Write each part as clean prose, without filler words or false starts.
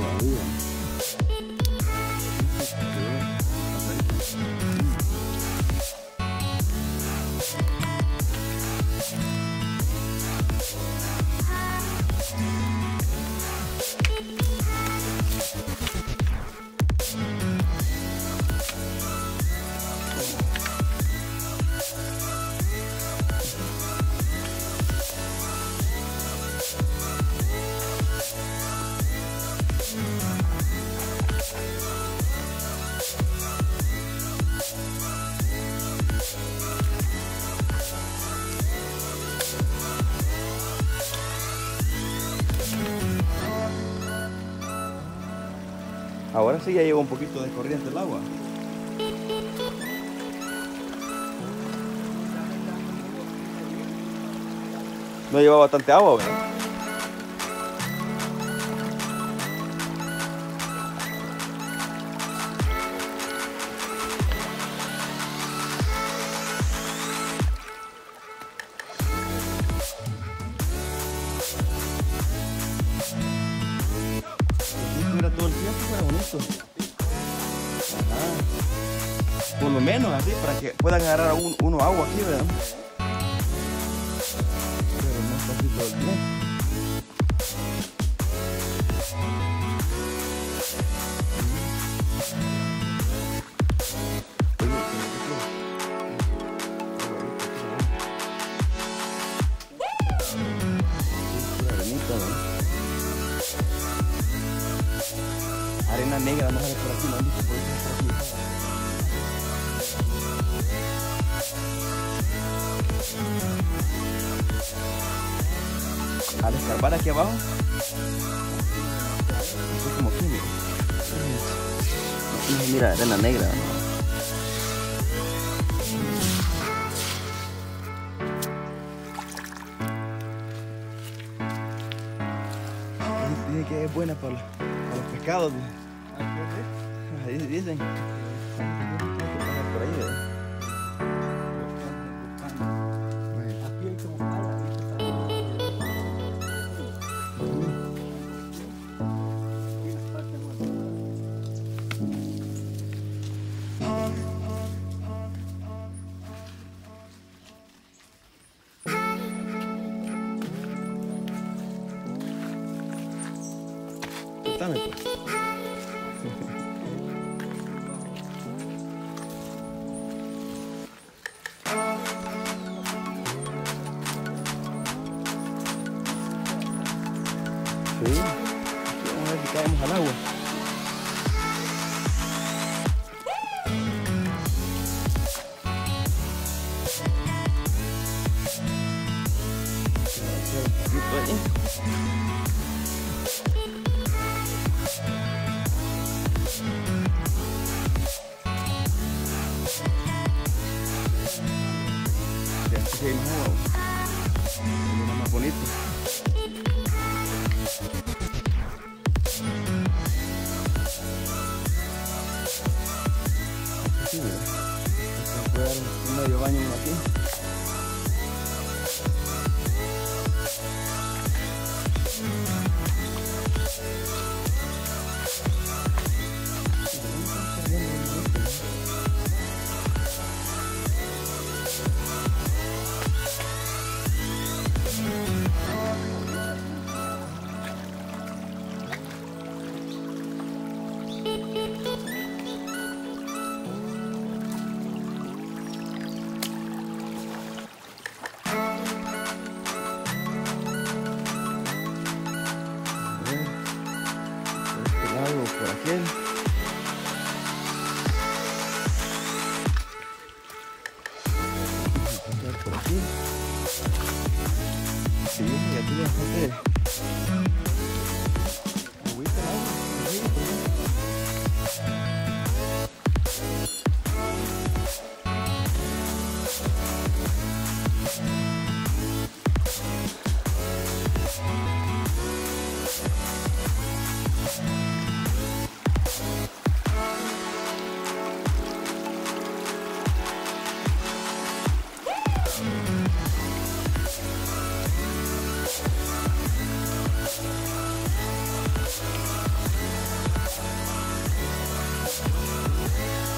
todavía. Ahora sí ya llegó un poquito de corriente el agua. No lleva bastante agua, ¿verdad? Todo el tiempo fuera bonito. Ajá. Por lo menos así, para que puedan agarrar uno agua aquí, ¿verdad? Pero no está así todo el tiempo. Arena negra, no sale por aquí, no dice por aquí. Al escarbar aquí abajo, es como químico. Mira, arena negra, ¿no? Dice que es buena para los pescados. Ahí dicen. Por ahí, ¿verdad? Aquí hay como pala. Dame, pues. Sí, vamos a ver si caemos al agua. Sí, más bonito. Sí, se puede dar un medio baño aquí. Por aquel. Por aquí. Sí, ya tiene bastante agüita el agua.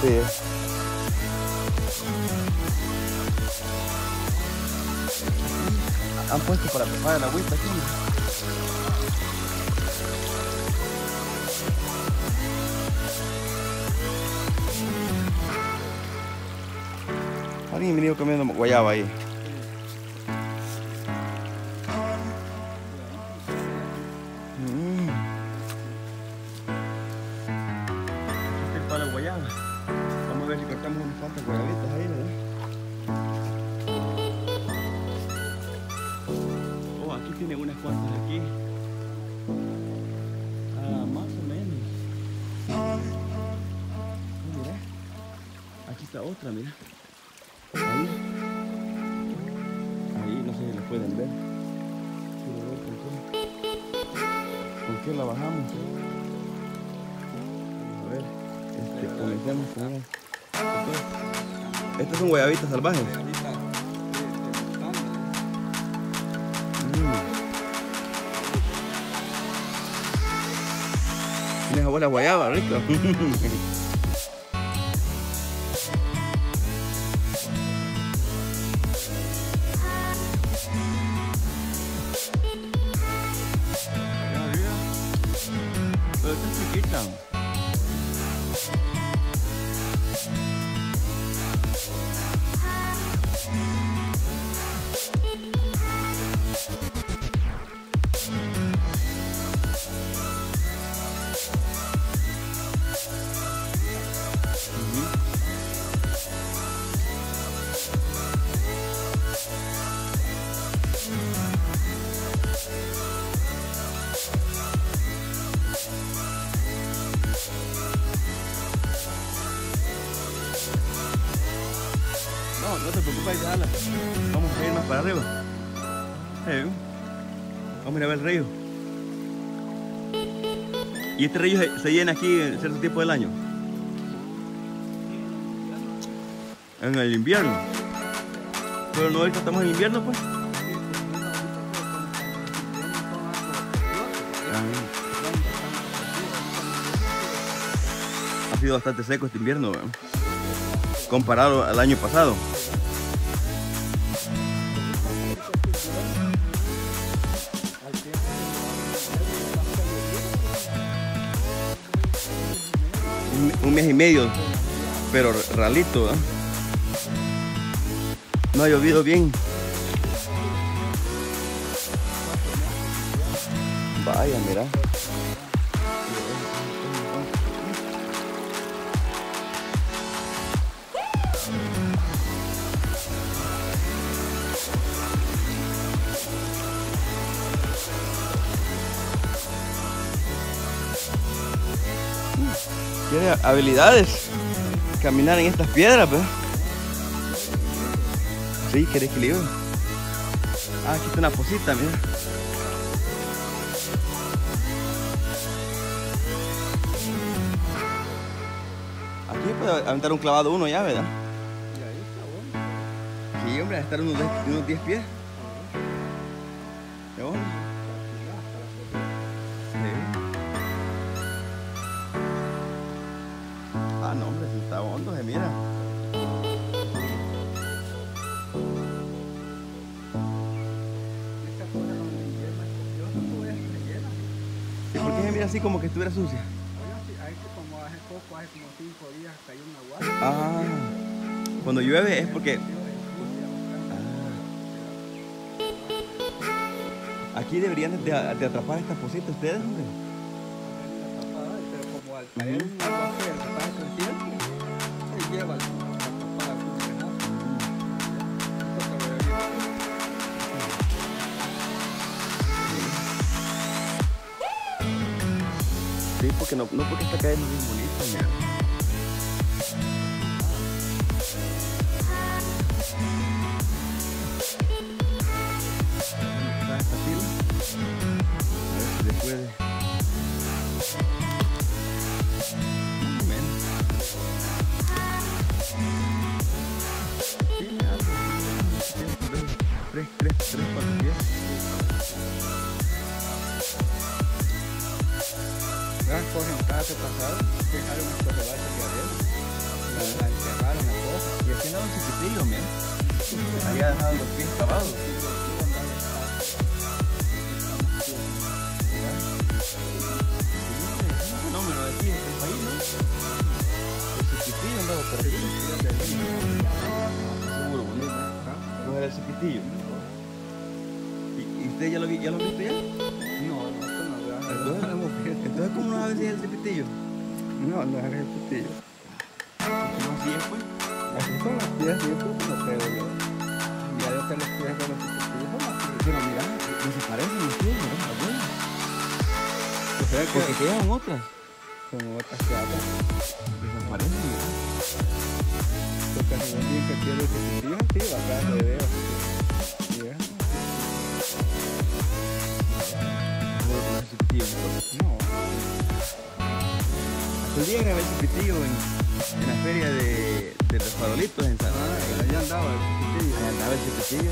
Sí. Han puesto para preparar la agüita aquí. Alguien venido comiendo guayaba ahí. Este es para la guayaba. Vamos a ver si cortamos unas cuantas guayabitas ahí, ¿verdad? Oh, aquí tiene unas cuantas aquí. Ah, más o menos. Oh, mira. Aquí está otra, mira. Ahí. Ahí, no sé si la pueden ver. Quiero ver con qué la bajamos. A ver, comencemos con ella. Estas son guayabitas salvajes. Tienes abuela guayaba, rico. Pero esta es chiquita. No te preocupes, déjala. Vamos a ir más para arriba. Vamos a ir a ver el río. ¿Y este río se llena aquí en cierto tiempo del año? En el invierno. Pero no, ahorita estamos en invierno, pues. Ha sido bastante seco este invierno, ¿verdad? Comparado al año pasado. Un mes y medio, pero ralito, ¿eh? No ha llovido bien. Vaya, mira. Tiene habilidades caminar en estas piedras, ¿verdad? Sí, quiere equilibrio. Ah, aquí está una posita, mira. Aquí puede aventar un clavado uno ya, ¿verdad? Y ahí está bueno. Sí, hombre, a estar unos 10 pies. ¿Qué bueno? Sí. Ah, no, hombre, si está hondo, se mira. Esta zona donde invierno es copioso, tú ves que se llena. ¿Y por qué se mira así como que estuviera sucia? Oiga, sí, ahí que como hace poco, hace como 5 días cayó un agua. Ah, cuando llueve es porque... Aquí deberían de atrapar estas positas ustedes, hombre. Pero como al caer un aguacero que pasa creciendo, se lleva la tapada con un drenaje. Sí, porque no porque está cayendo bien bonito, mira. Está esta pila. A ver si se puede. Menos. Tiene algo. Tiene 3, 4 pies. Las corrientadas que pasaron, dejaron unas correbachas de arena. La enterraron la cosa. Y aquí andaba el chiquitillo, men. Había dejado los pies clavados. Es un fenómeno de aquí en este país, ¿no? El chiquitillo andaba por aquí. Seguro, bonito. ¿No era el chiquitillo? ¿Y usted ya lo viste ya? No, esto no, Entonces, ¿cómo no sabe si es el chiquitillo? no es el chiquitillo. ¿Cómo así es, pues? Así son las piezas, yo creo que no creo yo. Ya yo que los pies de los chiquitillos son así. Pero mira, no se parecen los pies, ¿no? Bueno. O sea que Porque quedan otras. son otras que hablan. Desaparecen, mira. Porque si no tienen que tiene el chiquitillo, sí, va acá se ve. ¿Sí? No, el chiquitillo, ¿no? No. Aquel día grabé el chiquitillo en la feria de los farolitos en San Juan. Allá andaba el chiquitillo. Ahí andaba el chiquitillo.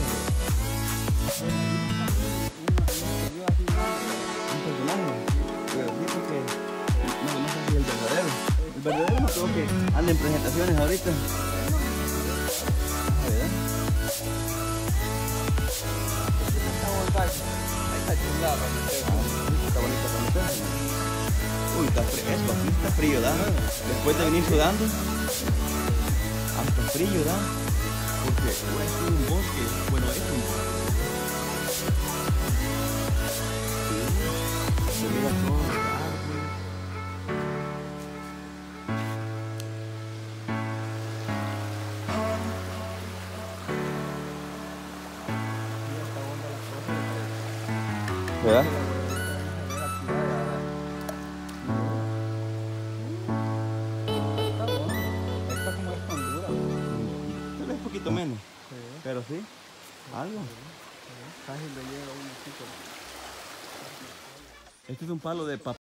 Un personaje. Pero sí, porque no sé si es el verdadero. El verdadero no creo que anda en presentaciones ahorita. ¿Verdad? Está bonito para meterse, ¿no? Uy, eso aquí está frío, ¿da? Después de venir sudando, hasta frío, ¿da? Porque es un bosque, bueno, es un bosque. Sí, se mira todo, los árboles. ¿Verdad? Tal vez un poquito menos, pero sí, algo. Casi le llega un poquito. Este es un palo de papel.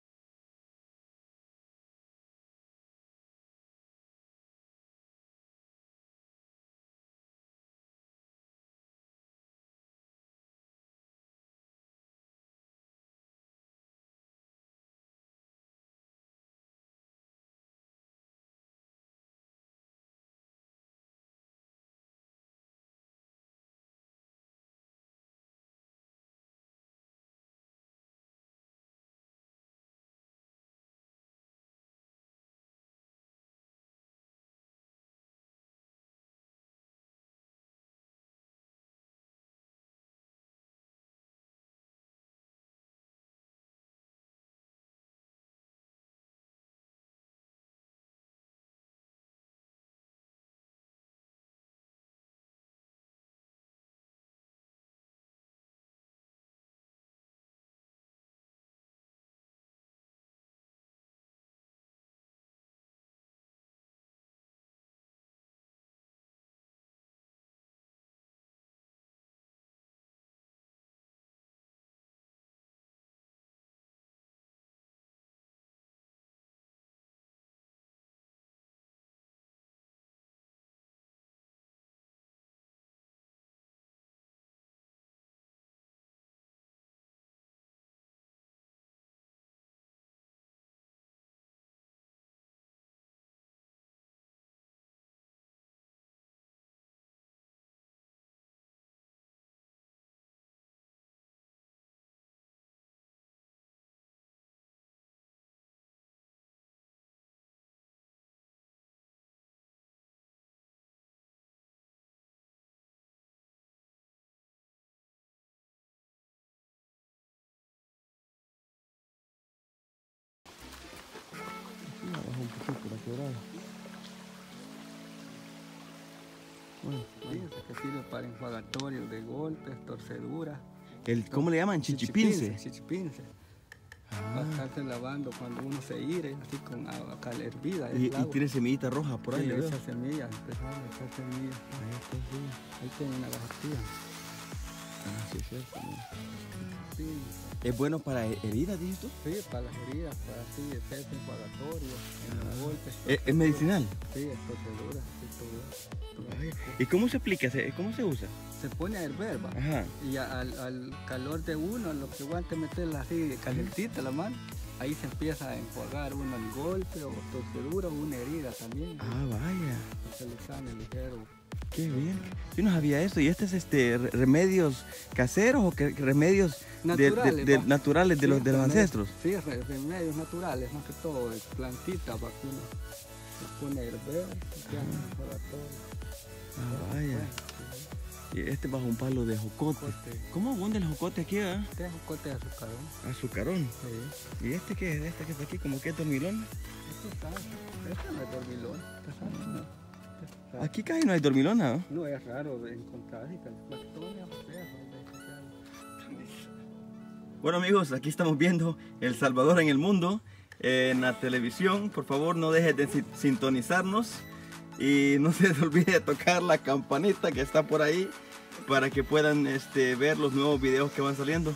Un poquito la quebrada. Bueno, Fíjense que sirve para enjuagatorios de golpes, torceduras. ¿Cómo le llaman? Chichipince. Chichipince. Para estarse lavando cuando uno se hire, así con agua hervida. Y tiene semillita roja por ahí. Sí, le veo. esa semilla, empezar a echar semillas. Ahí está, sí. Ahí tiene una garantía. Ah, sí, es cierto. Mira. Chichipince. ¿Es bueno para heridas, dices tú? Sí, para las heridas, para así hacerse enjuagatorios, en los golpes. ¿Es medicinal? Sí, es torcedura, sí, todo. ¿Y cómo se aplica? ¿Cómo se usa? Se pone a hervir, ¿va? Ajá. Y al calor de uno, lo que aguante meterla así calentita la mano, ahí se empieza a enjuagar uno el golpe o torcedura o una herida también. Ah, vaya. Se le sale ligero. Qué bien. Yo no sabía eso. ¿Y este es remedios caseros o remedios Naturales, naturales de los ancestros? Sí, remedios naturales, más que todo, plantitas para que uno se pone a hervir, y ya mejora todo. Ah, vaya. Y este bajo un palo de jocote. ¿Cómo abunda el jocote aquí, ah? Este es jocote de azucarón. Azucarón. Sí. ¿Y este qué es? ¿Este que está aquí? ¿Como que es dormilón? Este no es dormilón. No. Aquí casi no hay dormilona, ¿no? No, es raro encontrar así, más que todo Bueno amigos, aquí estamos viendo El Salvador en el Mundo en la televisión. Por favor no dejes de sintonizarnos y no se les olvide tocar la campanita que está por ahí para que puedan ver los nuevos videos que van saliendo.